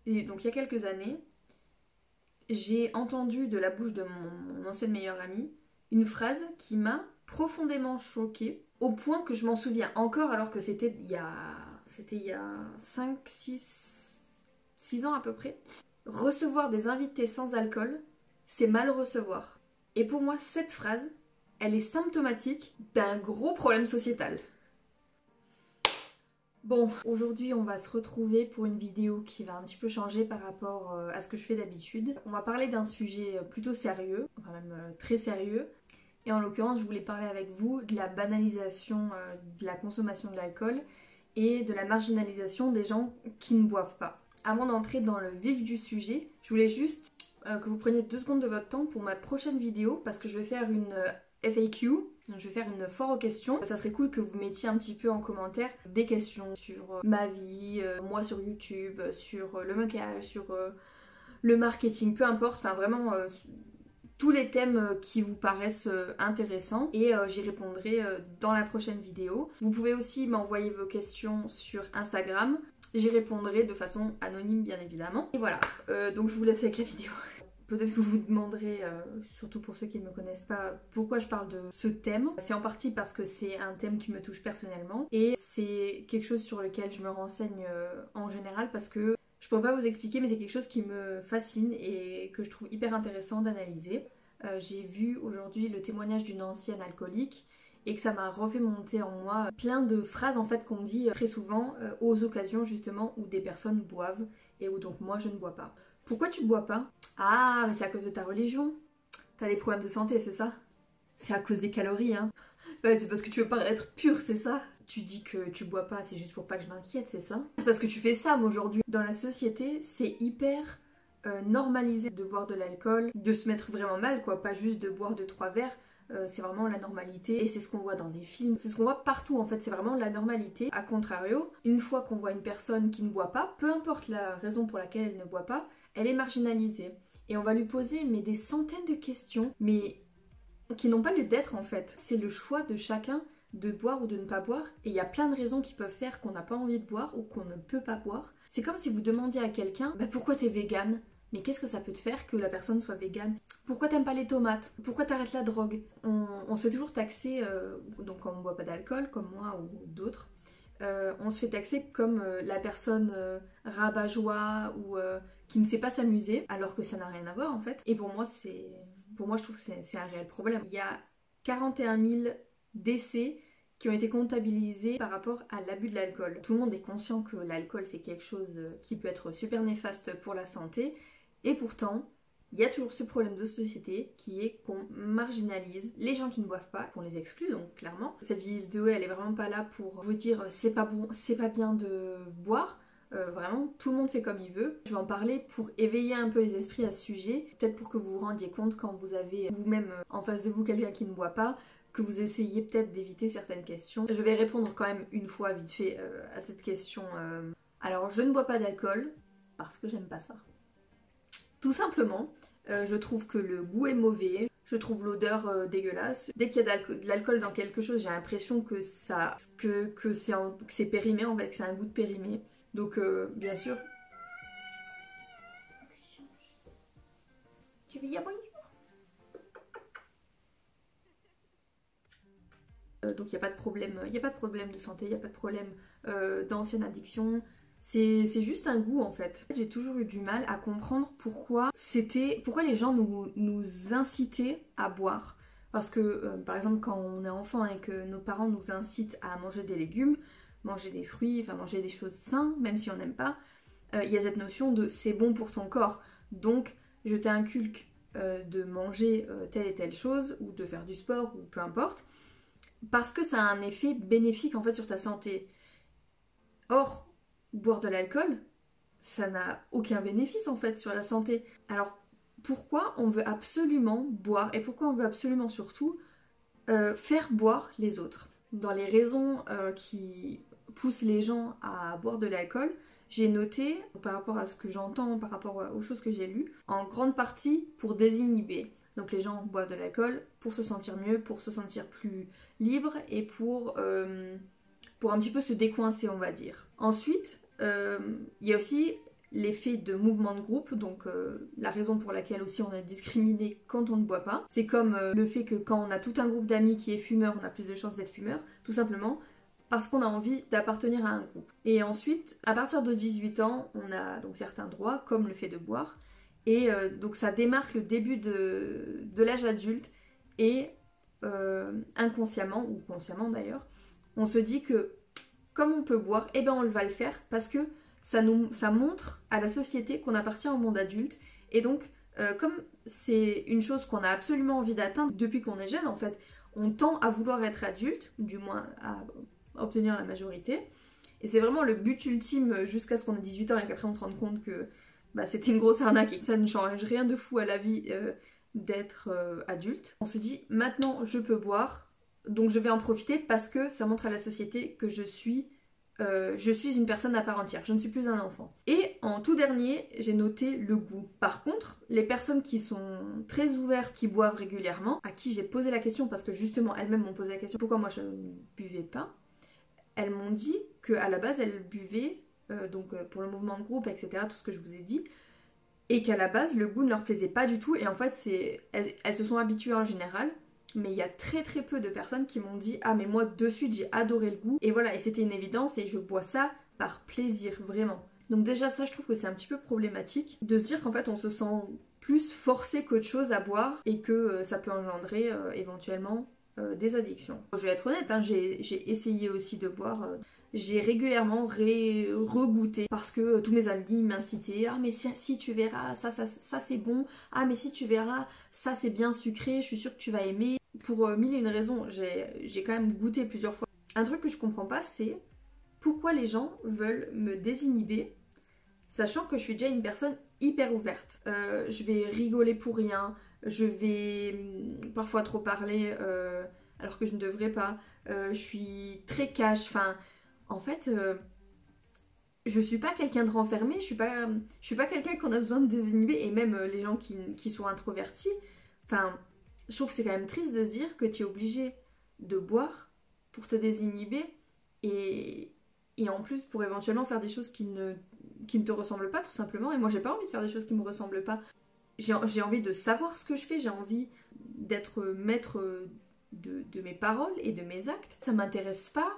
Et donc il y a quelques années, j'ai entendu de la bouche de mon ancienne meilleure amie une phrase qui m'a profondément choquée, au point que je m'en souviens encore alors que c'était il y a 5, 6 ans à peu près. Recevoir des invités sans alcool, c'est mal recevoir. Et pour moi, cette phrase, elle est symptomatique d'un gros problème sociétal. Bon, aujourd'hui on va se retrouver pour une vidéo qui va un petit peu changer par rapport à ce que je fais d'habitude. On va parler d'un sujet plutôt sérieux, enfin même très sérieux. Et en l'occurrence, je voulais parler avec vous de la banalisation de la consommation de l'alcool et de la marginalisation des gens qui ne boivent pas. Avant d'entrer dans le vif du sujet, je voulais juste que vous preniez 2 secondes de votre temps pour ma prochaine vidéo parce que je vais faire une FAQ. Donc je vais faire une foire aux questions. Ça serait cool que vous mettiez un petit peu en commentaire des questions sur ma vie, moi sur YouTube, sur le maquillage, sur le marketing, peu importe, enfin vraiment tous les thèmes qui vous paraissent intéressants et j'y répondrai dans la prochaine vidéo. Vous pouvez aussi m'envoyer vos questions sur Instagram. J'y répondrai de façon anonyme bien évidemment. Et voilà, donc je vous laisse avec la vidéo. Peut-être que vous vous demanderez, surtout pour ceux qui ne me connaissent pas, pourquoi je parle de ce thème. C'est en partie parce que c'est un thème qui me touche personnellement et c'est quelque chose sur lequel je me renseigne en général parce que je pourrais pas vous expliquer, mais c'est quelque chose qui me fascine et que je trouve hyper intéressant d'analyser. J'ai vu aujourd'hui le témoignage d'une ancienne alcoolique et que ça m'a refait monter en moi plein de phrases en fait qu'on me dit très souvent aux occasions justement où des personnes boivent et où donc moi je ne bois pas. Pourquoi tu bois pas? Ah, mais c'est à cause de ta religion. T'as des problèmes de santé, c'est ça? C'est à cause des calories, hein. Ouais, c'est parce que tu veux paraître pur, c'est ça? Tu dis que tu bois pas, c'est juste pour pas que je m'inquiète, c'est ça? C'est parce que tu fais ça, moi, aujourd'hui. Dans la société, c'est hyper normalisé de boire de l'alcool, de se mettre vraiment mal, quoi. Pas juste de boire 2-3 verres. C'est vraiment la normalité et c'est ce qu'on voit dans des films, c'est ce qu'on voit partout en fait, c'est vraiment la normalité. A contrario, une fois qu'on voit une personne qui ne boit pas, peu importe la raison pour laquelle elle ne boit pas, elle est marginalisée. Et on va lui poser mais des centaines de questions, mais qui n'ont pas lieu d'être en fait. C'est le choix de chacun de boire ou de ne pas boire, et il y a plein de raisons qui peuvent faire qu'on n'a pas envie de boire ou qu'on ne peut pas boire. C'est comme si vous demandiez à quelqu'un bah, pourquoi t'es végane? Mais qu'est-ce que ça peut te faire que la personne soit végane? Pourquoi t'aimes pas les tomates? Pourquoi t'arrêtes la drogue? On se fait toujours taxer, donc quand on ne boit pas d'alcool, comme moi ou d'autres, on se fait taxer comme la personne rabat-joie ou qui ne sait pas s'amuser, alors que ça n'a rien à voir en fait. Et pour moi, je trouve que c'est un réel problème. Il y a 41 000 décès qui ont été comptabilisés par rapport à l'abus de l'alcool. Tout le monde est conscient que l'alcool c'est quelque chose qui peut être super néfaste pour la santé, et pourtant il y a toujours ce problème de société qui est qu'on marginalise les gens qui ne boivent pas, qu'on les exclut donc clairement. Cette vidéo elle est vraiment pas là pour vous dire c'est pas bon, c'est pas bien de boire. Vraiment, tout le monde fait comme il veut. Je vais en parler pour éveiller un peu les esprits à ce sujet, peut-être pour que vous vous rendiez compte quand vous avez vous-même en face de vous quelqu'un qui ne boit pas, que vous essayez peut-être d'éviter certaines questions. Je vais répondre quand même une fois vite fait à cette question. Alors, je ne bois pas d'alcool parce que j'aime pas ça. Tout simplement, je trouve que le goût est mauvais, je trouve l'odeur dégueulasse. Dès qu'il y a de l'alcool dans quelque chose, j'ai l'impression que c'est périmé en fait, que c'est un goût de périmé. Donc bien sûr. Tu veux dire bonjour? Donc il n'y a pas de problème, il n'y a pas de problème de santé, il n'y a pas de problème d'ancienne addiction. C'est juste un goût en fait. J'ai toujours eu du mal à comprendre pourquoi les gens nous incitaient à boire. Parce que par exemple quand on est enfant et que nos parents nous incitent à manger des légumes, manger des fruits, enfin manger des choses saines, même si on n'aime pas, il y a cette notion de c'est bon pour ton corps. Donc je t'inculque de manger telle et telle chose, ou de faire du sport, ou peu importe, parce que ça a un effet bénéfique en fait sur ta santé. Or, boire de l'alcool, ça n'a aucun bénéfice en fait sur la santé. Alors pourquoi on veut absolument boire, et pourquoi on veut absolument surtout faire boire les autres? Dans les raisons qui poussent les gens à boire de l'alcool, j'ai noté, par rapport à ce que j'entends, par rapport aux choses que j'ai lues, en grande partie pour désinhiber. Donc les gens boivent de l'alcool pour se sentir mieux, pour se sentir plus libre et pour un petit peu se décoincer, on va dire. Ensuite, il y a aussi l'effet de mouvement de groupe, donc la raison pour laquelle aussi on est discriminé quand on ne boit pas. C'est comme le fait que quand on a tout un groupe d'amis qui est fumeur, on a plus de chances d'être fumeur, tout simplement parce qu'on a envie d'appartenir à un groupe. Et ensuite, à partir de 18 ans, on a donc certains droits, comme le fait de boire, et donc ça démarque le début de l'âge adulte, et inconsciemment, ou consciemment d'ailleurs, on se dit que comme on peut boire, eh ben on va le faire parce que ça montre à la société qu'on appartient au monde adulte. Et donc, comme c'est une chose qu'on a absolument envie d'atteindre depuis qu'on est jeune, en fait, on tend à vouloir être adulte, du moins à obtenir la majorité. Et c'est vraiment le but ultime jusqu'à ce qu'on ait 18 ans et qu'après on se rende compte que c'était une grosse arnaque et que ça ne change rien de fou à la vie d'être adulte. On se dit, maintenant je peux boire, donc je vais en profiter parce que ça montre à la société que je suis une personne à part entière, je ne suis plus un enfant. Et en tout dernier, j'ai noté le goût. Par contre, les personnes qui sont très ouvertes, qui boivent régulièrement, à qui j'ai posé la question, parce que justement elles-mêmes m'ont posé la question pourquoi moi je ne buvais pas, elles m'ont dit qu'à la base elles buvaient, pour le mouvement de groupe, etc., tout ce que je vous ai dit, et qu'à la base le goût ne leur plaisait pas du tout, et en fait elles se sont habituées en général. Mais il y a très très peu de personnes qui m'ont dit « Ah mais moi de suite j'ai adoré le goût » et voilà, et c'était une évidence et je bois ça par plaisir, vraiment. Donc déjà ça je trouve que c'est un petit peu problématique de se dire qu'en fait on se sent plus forcé qu'autre chose à boire et que ça peut engendrer éventuellement des addictions. Je vais être honnête, hein, j'ai essayé aussi de boire... J'ai régulièrement regoûté parce que tous mes amis m'incitaient « Ah mais si tu verras, ça c'est bon. Ah mais si tu verras, ça c'est bien sucré, je suis sûre que tu vas aimer. » Pour mille et une raisons, j'ai quand même goûté plusieurs fois. Un truc que je comprends pas, c'est pourquoi les gens veulent me désinhiber, sachant que je suis déjà une personne hyper ouverte. Je vais rigoler pour rien, je vais parfois trop parler alors que je ne devrais pas. Je suis très cash, enfin... En fait, je suis pas quelqu'un de renfermé, je suis pas quelqu'un qu'on a besoin de désinhiber, et même les gens qui sont introvertis, enfin, je trouve que c'est quand même triste de se dire que tu es obligé de boire pour te désinhiber, et en plus pour éventuellement faire des choses qui ne te ressemblent pas tout simplement, et moi j'ai pas envie de faire des choses qui me ressemblent pas. J'ai envie de savoir ce que je fais, j'ai envie d'être maître de mes paroles et de mes actes. Ça m'intéresse pas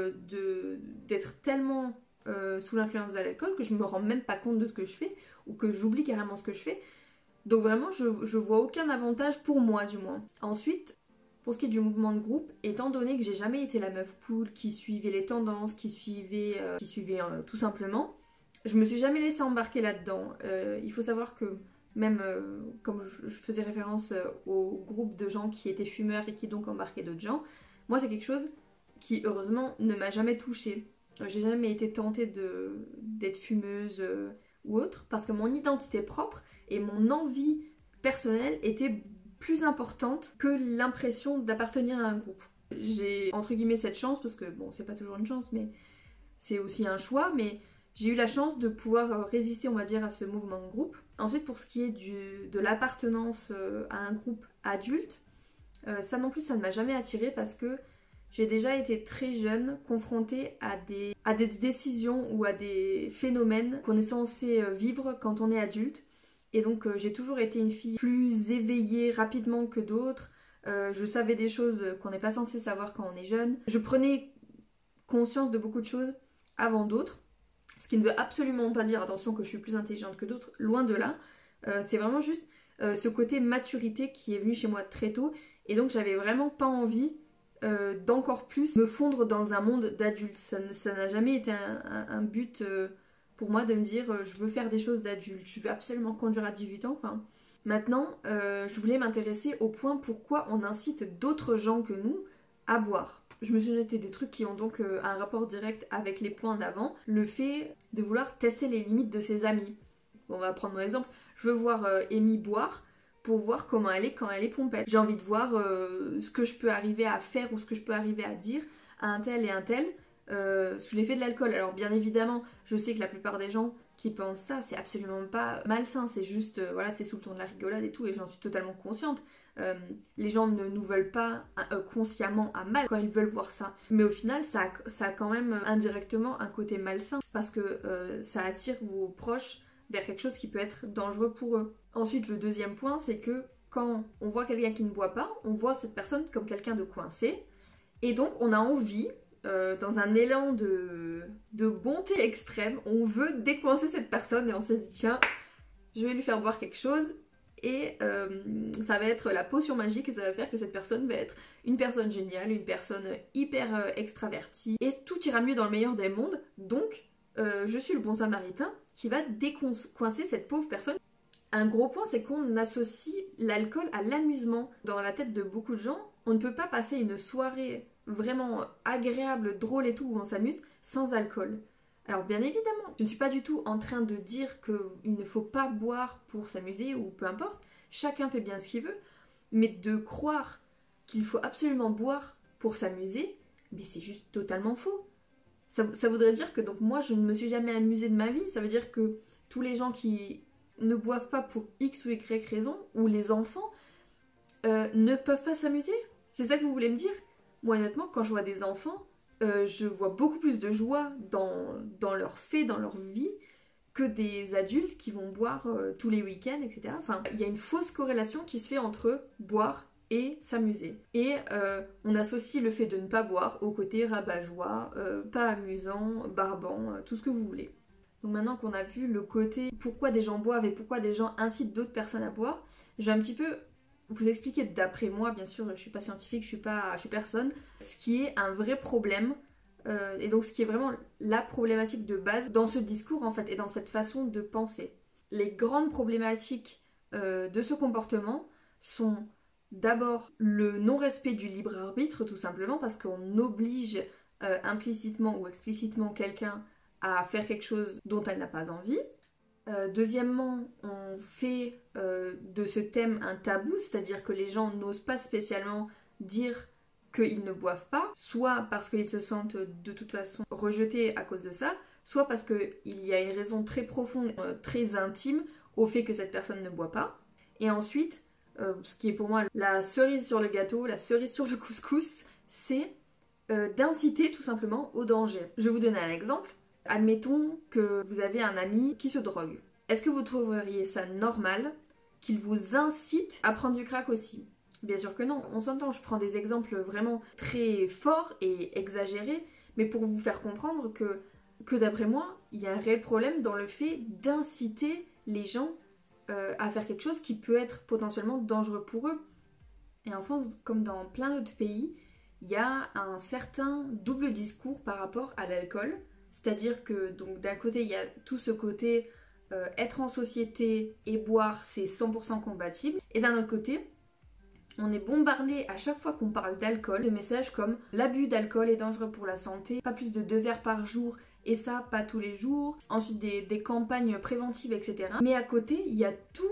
d'être tellement sous l'influence de l'alcool que je me rends même pas compte de ce que je fais ou que j'oublie carrément ce que je fais. Donc vraiment je vois aucun avantage pour moi du moins. Ensuite, pour ce qui est du mouvement de groupe, étant donné que j'ai jamais été la meuf cool qui suivait les tendances, qui suivait tout simplement, je me suis jamais laissée embarquer là-dedans. Il faut savoir que même comme je faisais référence au groupe de gens qui étaient fumeurs et qui donc embarquaient d'autres gens, moi c'est quelque chose qui heureusement ne m'a jamais touchée. J'ai jamais été tentée d'être fumeuse ou autre, parce que mon identité propre et mon envie personnelle était plus importante que l'impression d'appartenir à un groupe. J'ai entre guillemets cette chance, parce que bon c'est pas toujours une chance, mais c'est aussi un choix, mais j'ai eu la chance de pouvoir résister, on va dire, à ce mouvement de groupe. Ensuite, pour ce qui est de l'appartenance à un groupe adulte, ça non plus, ça ne m'a jamais attirée parce que j'ai déjà été très jeune confrontée à des décisions ou à des phénomènes qu'on est censé vivre quand on est adulte. Et donc, j'ai toujours été une fille plus éveillée rapidement que d'autres. Je savais des choses qu'on n'est pas censé savoir quand on est jeune. Je prenais conscience de beaucoup de choses avant d'autres. Ce qui ne veut absolument pas dire, attention, que je suis plus intelligente que d'autres, loin de là. C'est vraiment juste ce côté maturité qui est venu chez moi très tôt. Et donc j'avais vraiment pas envie d'encore plus me fondre dans un monde d'adultes. Ça n'a jamais été un but pour moi de me dire je veux faire des choses d'adulte, je veux absolument conduire à 18 ans. Enfin, maintenant, je voulais m'intéresser au point pourquoi on incite d'autres gens que nous à boire. Je me suis noté des trucs qui ont donc un rapport direct avec les points d'avant. Le fait de vouloir tester les limites de ses amis. Bon, on va prendre mon exemple. Je veux voir Amy boire pour voir comment elle est quand elle est pompette. J'ai envie de voir ce que je peux arriver à faire ou ce que je peux arriver à dire à un tel et un tel sous l'effet de l'alcool. Alors bien évidemment, je sais que la plupart des gens qui pensent ça, c'est absolument pas malsain, c'est juste, voilà, c'est sous le ton de la rigolade et tout, et j'en suis totalement consciente. Les gens ne nous veulent pas consciemment à mal quand ils veulent voir ça. Mais au final, ça a quand même indirectement un côté malsain, parce que ça attire vos proches vers quelque chose qui peut être dangereux pour eux. Ensuite, le deuxième point, c'est que quand on voit quelqu'un qui ne boit pas, on voit cette personne comme quelqu'un de coincé, et donc on a envie, dans un élan de bonté extrême, on veut décoincer cette personne et on se dit tiens, je vais lui faire boire quelque chose et ça va être la potion magique et ça va faire que cette personne va être une personne géniale, une personne hyper extravertie et tout ira mieux dans le meilleur des mondes. Donc je suis le bon samaritain qui va décoincer cette pauvre personne. Un gros point, c'est qu'on associe l'alcool à l'amusement. Dans la tête de beaucoup de gens, on ne peut pas passer une soirée vraiment agréable, drôle et tout, où on s'amuse, sans alcool. Alors bien évidemment, je ne suis pas du tout en train de dire qu'il ne faut pas boire pour s'amuser ou peu importe, chacun fait bien ce qu'il veut, mais de croire qu'il faut absolument boire pour s'amuser, mais c'est juste totalement faux. Ça voudrait dire que donc moi je ne me suis jamais amusée de ma vie, ça veut dire que tous les gens qui ne boivent pas pour X ou Y raison, ou les enfants, ne peuvent pas s'amuser. C'est ça que vous voulez me dire? Moi honnêtement, quand je vois des enfants, je vois beaucoup plus de joie dans leur fait, dans leur vie, que des adultes qui vont boire tous les week-ends, etc. Enfin, il y a une fausse corrélation qui se fait entre boire et s'amuser. Et on associe le fait de ne pas boire au côté rabat-joie, pas amusant, barbant, tout ce que vous voulez. Donc maintenant qu'on a vu le côté pourquoi des gens boivent et pourquoi des gens incitent d'autres personnes à boire, je vais un petit peu vous expliquer d'après moi, bien sûr, je suis pas scientifique, je suis personne, ce qui est un vrai problème, et donc ce qui est vraiment la problématique de base dans ce discours en fait, et dans cette façon de penser. Les grandes problématiques de ce comportement sont d'abord le non-respect du libre arbitre, tout simplement, parce qu'on oblige implicitement ou explicitement quelqu'un à faire quelque chose dont elle n'a pas envie. Deuxièmement, on fait de ce thème un tabou, c'est-à-dire que les gens n'osent pas spécialement dire qu'ils ne boivent pas, soit parce qu'ils se sentent de toute façon rejetés à cause de ça, soit parce qu'il y a une raison très profonde, très intime au fait que cette personne ne boit pas. Et ensuite, ce qui est pour moi la cerise sur le gâteau, la cerise sur le couscous, c'est d'inciter tout simplement au danger. Je vais vous donner un exemple. Admettons que vous avez un ami qui se drogue. Est-ce que vous trouveriez ça normal qu'il vous incite à prendre du crack aussi? Bien sûr que non. On s'entend, je prends des exemples vraiment très forts et exagérés, mais pour vous faire comprendre que d'après moi, il y a un réel problème dans le fait d'inciter les gens à faire quelque chose qui peut être potentiellement dangereux pour eux. Et en France, comme dans plein d'autres pays, il y a un certain double discours par rapport à l'alcool. C'est-à-dire que donc d'un côté il y a tout ce côté être en société et boire c'est 100% compatible, et d'un autre côté on est bombardé à chaque fois qu'on parle d'alcool de messages comme l'abus d'alcool est dangereux pour la santé, pas plus de 2 verres par jour et ça pas tous les jours, ensuite des campagnes préventives, etc. Mais à côté il y a tout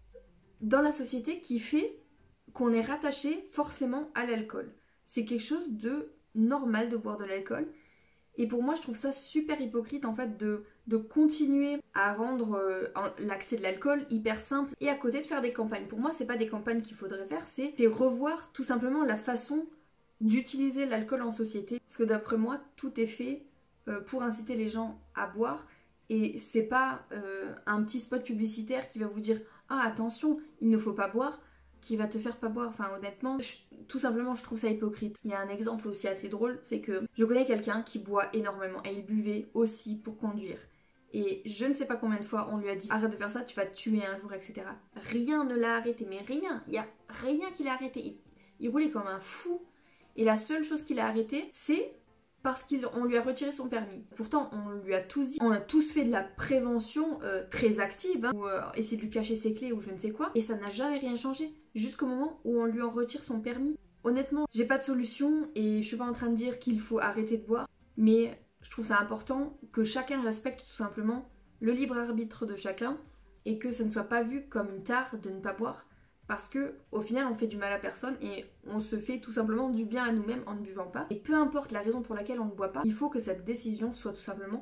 dans la société qui fait qu'on est rattaché forcément à l'alcool. C'est quelque chose de normal de boire de l'alcool. Et pour moi, je trouve ça super hypocrite en fait de continuer à rendre l'accès de l'alcool hyper simple et à côté de faire des campagnes. Pour moi, c'est pas des campagnes qu'il faudrait faire, c'est revoir tout simplement la façon d'utiliser l'alcool en société. Parce que d'après moi, tout est fait pour inciter les gens à boire et c'est pas un petit spot publicitaire qui va vous dire « Ah attention, il ne faut pas boire », qui va te faire pas boire. Enfin honnêtement, tout simplement je trouve ça hypocrite. Il y a un exemple aussi assez drôle, c'est que je connais quelqu'un qui boit énormément et il buvait aussi pour conduire. Et je ne sais pas combien de fois on lui a dit arrête de faire ça, tu vas te tuer un jour, etc. Rien ne l'a arrêté, mais rien, il y a rien qui l'a arrêté. Il roulait comme un fou et la seule chose qui l'a arrêté, c'est parce qu'on lui a retiré son permis. Pourtant, on lui a tous dit, on a tous fait de la prévention très active, hein, ou essayer de lui cacher ses clés ou je ne sais quoi, et ça n'a jamais rien changé, jusqu'au moment où on lui en retire son permis. Honnêtement, j'ai pas de solution et je suis pas en train de dire qu'il faut arrêter de boire, mais je trouve ça important que chacun respecte tout simplement le libre arbitre de chacun et que ça ne soit pas vu comme une tare de ne pas boire. Parce que au final on fait du mal à personne et on se fait tout simplement du bien à nous-mêmes en ne buvant pas. Et peu importe la raison pour laquelle on ne boit pas, il faut que cette décision soit tout simplement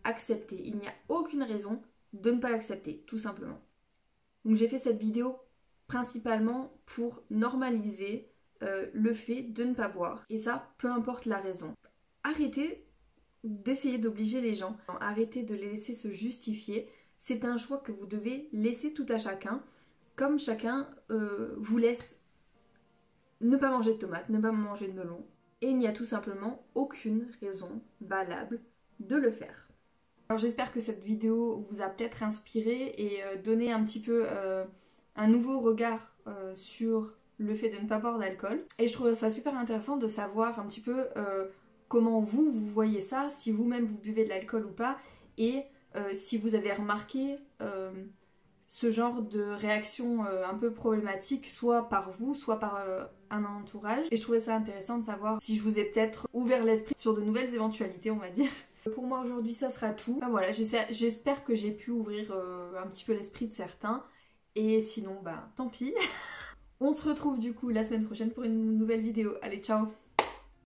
accepter. Il n'y a aucune raison de ne pas l'accepter, tout simplement. Donc j'ai fait cette vidéo principalement pour normaliser le fait de ne pas boire. Et ça, peu importe la raison. Arrêtez d'essayer d'obliger les gens. Arrêtez de les laisser se justifier. C'est un choix que vous devez laisser tout à chacun. Comme chacun vous laisse ne pas manger de tomates, ne pas manger de melon. Et il n'y a tout simplement aucune raison valable de le faire. Alors j'espère que cette vidéo vous a peut-être inspiré et donné un petit peu un nouveau regard sur le fait de ne pas boire d'alcool. Et je trouve ça super intéressant de savoir un petit peu comment vous voyez ça, si vous-même vous buvez de l'alcool ou pas, et si vous avez remarqué ce genre de réaction un peu problématique, soit par vous, soit par un entourage. Et je trouvais ça intéressant de savoir si je vous ai peut-être ouvert l'esprit sur de nouvelles éventualités, on va dire. Pour moi aujourd'hui ça sera tout. Enfin, voilà, j'espère que j'ai pu ouvrir un petit peu l'esprit de certains. Et sinon, bah tant pis. On se retrouve du coup la semaine prochaine pour une nouvelle vidéo. Allez, ciao!